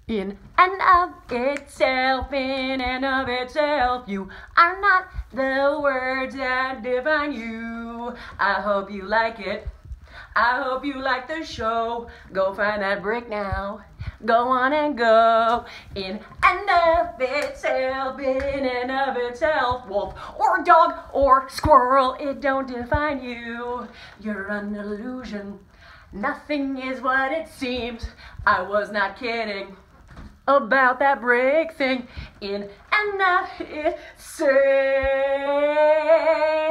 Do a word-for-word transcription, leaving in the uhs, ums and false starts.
In and of itself, in and of itself, you are not the words that define you. I hope you like it. I hope you like the show. Go find that brick now. Go on and go. In and of itself, in and of itself, wolf or dog or squirrel, it don't define you. You're an illusion. Nothing is what it seems. I was not kidding about that brick thing. In and of itself.